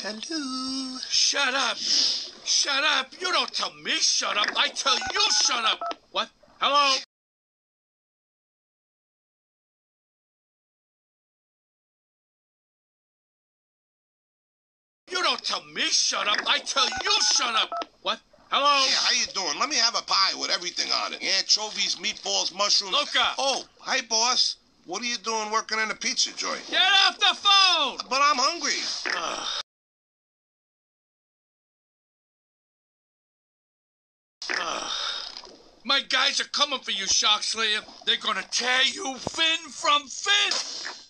Hello? Shut up! Shut up! You don't tell me shut up. I tell you shut up. What? Hello? You don't tell me shut up. I tell you shut up. What? Hello? Hey, how you doing? Let me have a pie with everything on it. Anchovies, meatballs, mushrooms. Luca! Oh, hi, boss. What are you doing working in a pizza joint? Get off the phone! But I'm hungry. My guys are coming for you, Shark Slayer. They're gonna tear you fin from fin!